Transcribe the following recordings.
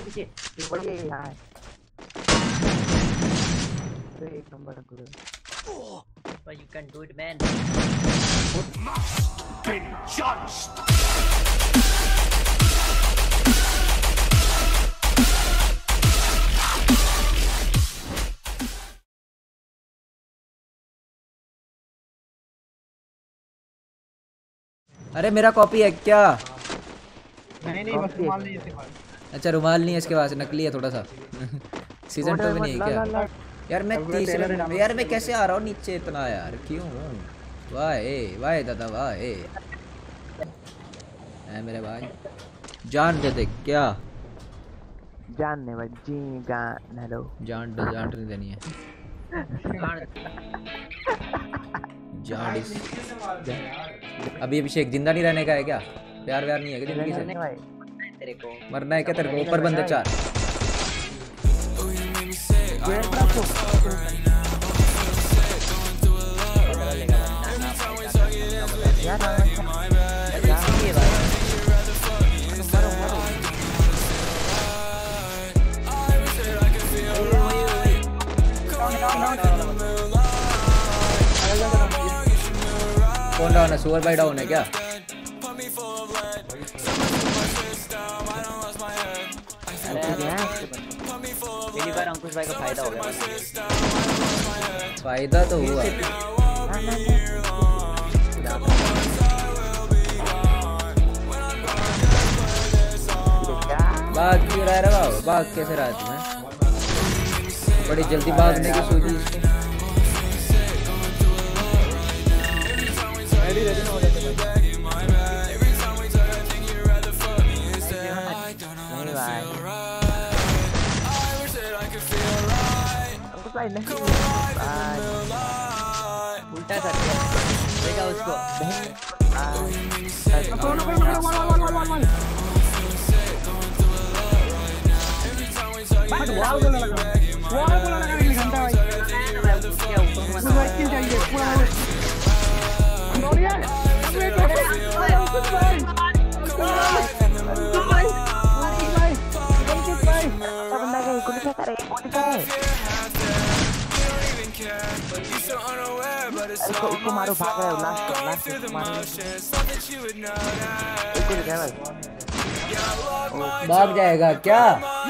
पीछे बढ़िया यार तो एक number Guru but you can do it man Been judged. अरे मेरा कॉपी है क्या? नहीं बस रुमाल नहीं है इसके पास। अच्छा रुमाल नहीं है इसके पास, नकली है थोड़ा सा। सीजन 2 में नहीं है क्या? यार मैं तीसरे यार मैं कैसे आ रहा हूँ नीचे इतना यार क्यों? वाह दादा वाह है मेरे भाई। जान दे दे क्या? जान ने भाई जी गान हेलो जान नहीं देनी है। जान अभी अभिषेक जिंदा नहीं रहने का है क्या? प्यार व्यार नहीं है क्या जिंदगी से? तेरे को मरना है क्या तेरे को? ऊपर बंदे 4 कौन डाउन है? सुअर भाई डाउन है क्या? पहली बार अंकुश भाई का फायदा हो गया। फायदा तो हुआ। भाग क्यों रहा है बाबू? भाग कैसे रहा तुम्हें? बड़ी जल्दी भागने की सूझी इसको। उल्टा कर दिया देखा उसको। इसको मारो भाग रहा है लास्ट भाग जाएगा क्या?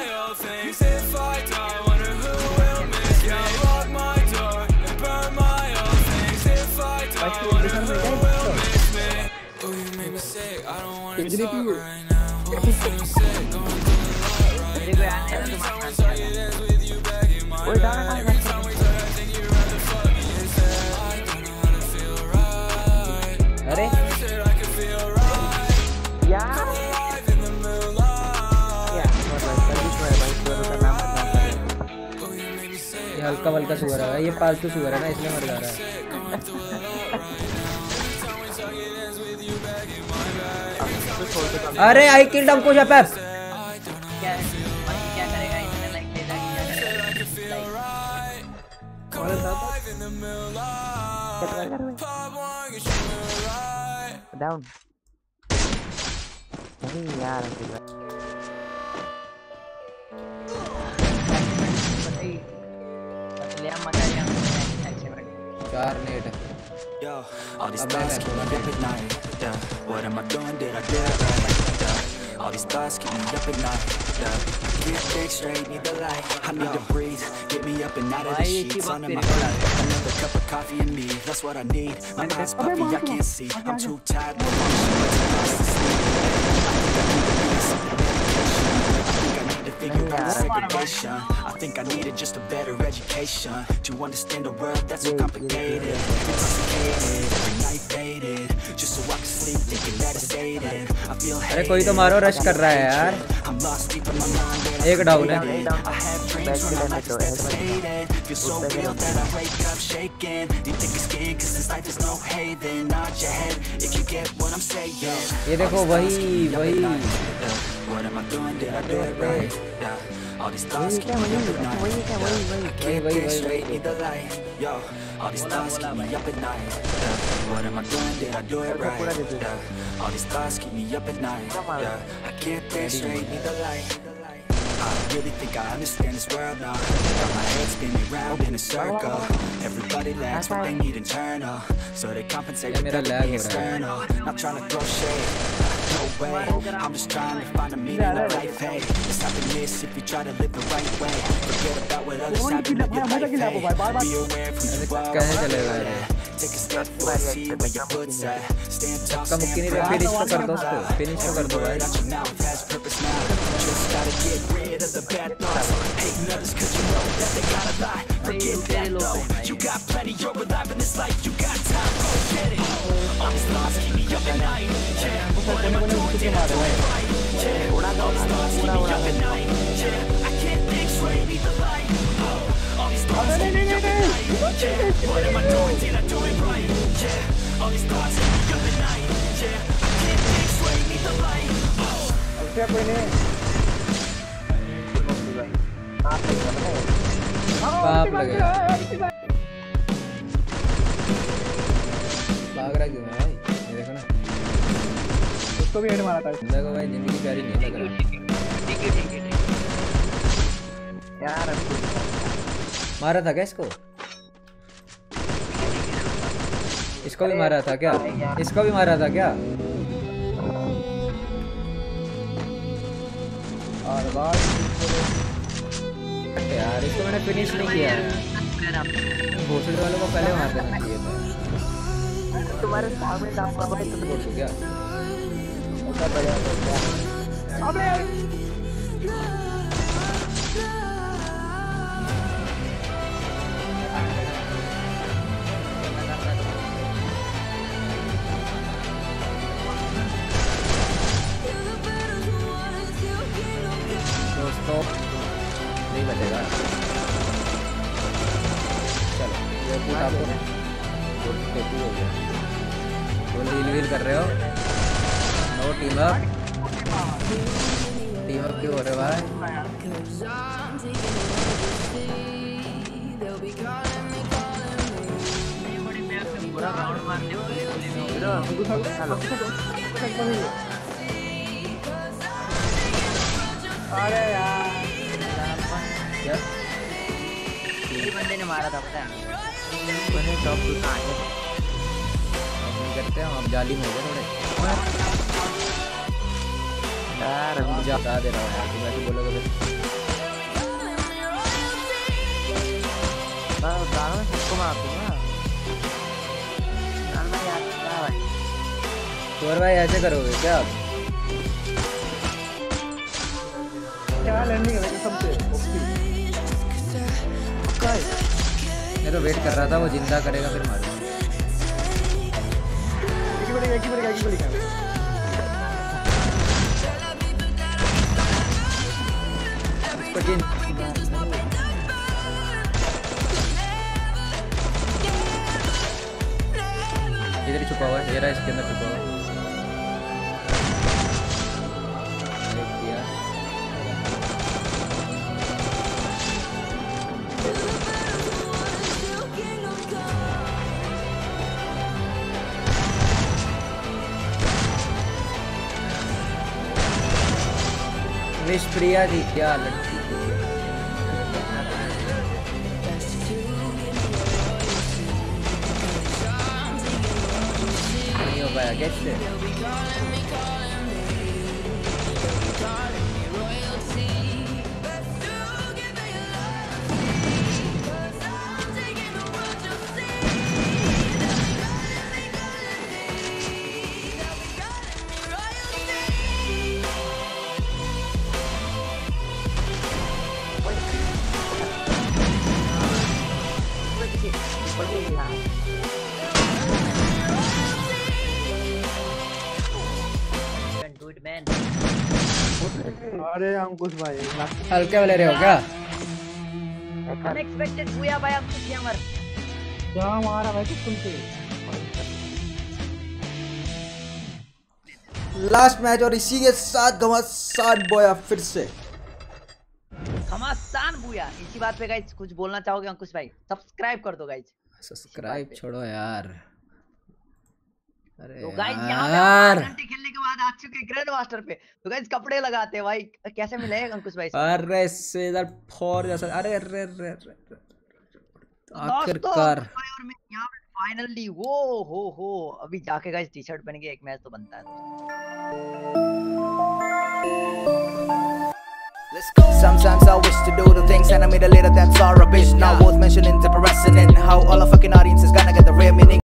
अरे ये हल्का वल्का सुअर है, ये पालतू सुअर है ना इसलिए मर जा रहा है। अरे आई किल्ड अंकुश एफ। क्या करेगा इतने लाइक देगा डाउन नहीं यार चार net Yo, all these thoughts keep me up at night. Yeah, what am I doing? Did I do it right? Yeah, all these thoughts keep me up at night. Yeah, I can't think straight, need the light. I need to breathe, get me up and out of the sheets. Under my bed, another cup of coffee and me. That's what I need. My mind's puffy, I can't see. I'm too tired, no more shit to sleep. I think I need to figure out segregation. I think I needed just a better education to understand a world that's so complicated. Intoxicated, every night faded, just so I can sleep thinking that it's faded. I feel hated. अरे कोई तो मारो, rush कर रहा है यार। I'm lost deep in my mind. एक down है। I have dreams when my life is devastated. Feel so real that I wake up shaking. You think it's skin 'cause this life is no haven. Nod your head if you get what I'm saying. ये देखो वही What am I doing? Did I do it right? Yeah. All these thoughts keep me up at night. I can't think straight, need the light. Yo, all these thoughts keep me up at night. Yeah. What am I doing? Did I do it right? Yeah. All these thoughts keep me up at night. Yeah. I can't think straight, need the light. I really think I understand this world now. Got my head spinning round in a circle. Everybody lacks what they need internal, so they compensate with everything external. Not trying to throw shade, no way. I'm just trying to find a meaning of life. Hey, there's happiness if you try to live the right way. Forget about what others have to live your life. Hey, be aware of who you are. Take a step forward, see where your foot's at. Stand tall, stand proud. Finish तो कर दो भाई. Just gotta get rid of the bad thoughts. Hating others 'cause you know that they got a lie. Forget that though. You got plenty, you're alive in this life. You got time, go get it. All these thoughts keep me up at night. Yeah, what am I doing? Did I do it right? Yeah, all these thoughts keep me up at night. Yeah, I can't think straight, need the light. All these thoughts keep me up at night. Yeah, what am I doing? Did I do it right? Yeah, all these thoughts keep me up at night. Yeah, I can't think straight, need the light. पाप लगेगा. भाग रहा क्यों है भाई? ये देखो ना. उसको भी हेड मारा था. देखो भाई जिंदगी प्यारी नहीं लग रहा. ठीक यार मारा था क्या इसको? इसको भी मारा था क्या? इसको भी मारा था क्या? और बाद यार इसको मैंने फिनिश नहीं किया है. भोसड़ी वालों को पहले मार देना चाहिए था. तुम्हारे सामने जाऊंगा भाई तुम बोल क्या? अबे दोस्तों नहीं बचेगा. चलो ये कुछ आपको हो गया. तो लील कर रहे हो. नो टीम अप क्यों हो रहे भाई? पूरा राउंड मार अरे यार क्या ये बंदे ने मारा था पता है. मैंने टॉप टू आगे नहीं करते हम. अब जाली में हो गए थोड़े यार मुझे बता दे रहा हूँ यार. तुम ऐसे बोलोगे मैं गाना में सबको मार दूंगा. गाना यार क्या भाई तो भाई ऐसे करोगे क्या आप? क्या लैंडिंग है सबसे मैं तो वेट कर रहा था वो जिंदा करेगा फिर मारूंगा. एक ही बनेगा. इसको जिन इधर ही छुपा हुआ है. ये रहा इसके अंदर छुपा हुआ है. निष्प्रिया थी क्या लड़की? नहीं हो पाया कैसे? अरे अंकुश भाई हल्के वाले रहे हो क्या? अनएक्सपेक्टेड हुआ भाई आपको क्या मर क्या मारा भाई तुम से. लास्ट मैच और इसी के साथ घमासान बोया फिर से. घमासान बुया. इसी बात पे गाइस कुछ बोलना चाहोगे अंकुश भाई? सब्सक्राइब कर दो गाइस. सब्सक्राइब छोड़ो यार. अरे तो गाइस यहाँ पे यार 5 घंटे खेलने के बाद आ चुके ग्रैंड मास्टर पे। तो गाइस कपड़े लगाते हैं भाई, कैसे मिले अंकुश भाई? अरे इससे इधर फोर जैसा अरे अरे अरे दोस्तों आखिरकार अंकुश भाई और मैं यहाँ पे फाइनली वो हो अभी जाके गाइस टी शर्ट पहन के एक मैच तो बनता है दोस्तों। Sometimes I wish to do the things and I made a later that's all rubbish. Now worth mentioning the precedent. How all a fucking audience is gonna get the real meaning.